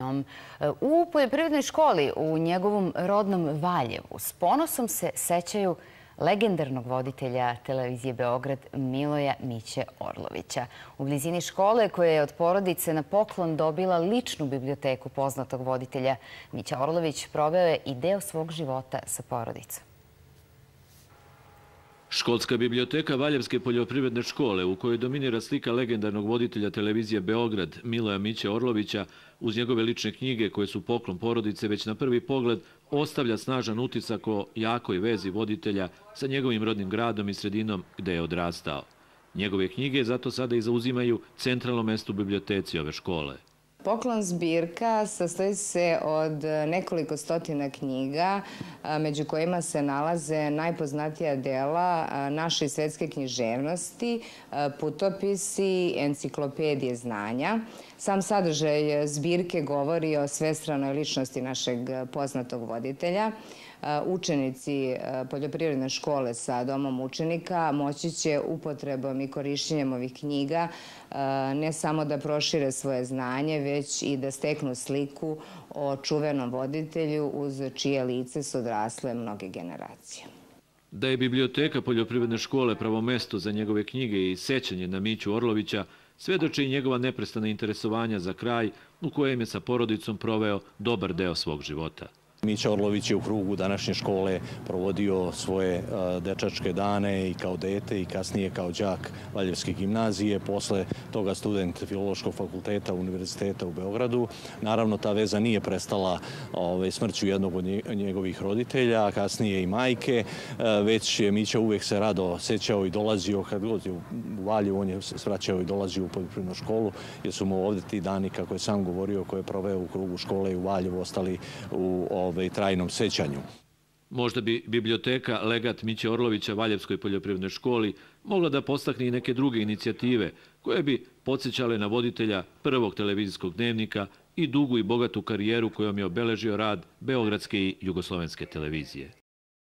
U poljoprivrednoj školi u njegovom rodnom Valjevu s ponosom se sećaju legendarnog voditelja televizije Beograd Miloja Miće Orlovića. U blizini škole, koja je od porodice na poklon dobila ličnu biblioteku poznatog voditelja, Mića Orlović proveo je i deo svog života sa porodicom. Školska biblioteka Valjevske poljoprivredne škole, u kojoj dominira slika legendarnog voditelja televizije Beograd Miloja Miće Orlovića, uz njegove lične knjige koje su poklon porodice, već na prvi pogled ostavlja snažan utisak o jakoj vezi voditelja sa njegovim rodnim gradom i sredinom gde je odrastao. Njegove knjige zato sada i zauzimaju centralno mesto u biblioteci ove škole. Poklon zbirka sastoji se od nekoliko stotina knjiga, među kojima se nalaze najpoznatija dela naše svetske književnosti, putopisi, enciklopedije znanja. Sam sadržaj zbirke govori o svestranoj ličnosti našeg poznatog voditelja. Učenici poljoprivredne škole sa domom učenika moći će upotrebom i korišćenjem ovih knjiga ne samo da prošire svoje znanje, već i da steknu sliku o čuvenom voditelju uz čije lice su odrasle mnoge generacije. Da je biblioteka poljoprivredne škole pravo mesto za njegove knjige i sećanje na Miću Orlovića, svedoče i njegova neprestana interesovanja za kraj u kojem je sa porodicom proveo dobar deo svog života. Mića Orlović je u krugu današnje škole provodio svoje dečačke dane i kao dete i kasnije kao đak Valjevske gimnazije, posle toga student Filološkog fakulteta Univerziteta u Beogradu. Naravno, ta veza nije prestala smrću jednog od njegovih roditelja, a kasnije i majke, već je Mića uvek se rado sećao i dolazio, kad god je u Valjevu, on je svraćao i dolazio u poljoprivrednu školu, jer su mu ovde ti dani, kako je sam govorio, koje je proveo u krugu škole i u Valjevu, ostali u trajnom sećanju. Možda bi biblioteka Legat Miće Orlovića Valjevskoj poljoprivrednoj školi mogla da podstakne i neke druge inicijative koje bi podsjećale na voditelja prvog televizijskog dnevnika i dugu i bogatu karijeru kojom je obeležio rad Beogradske i Jugoslovenske televizije.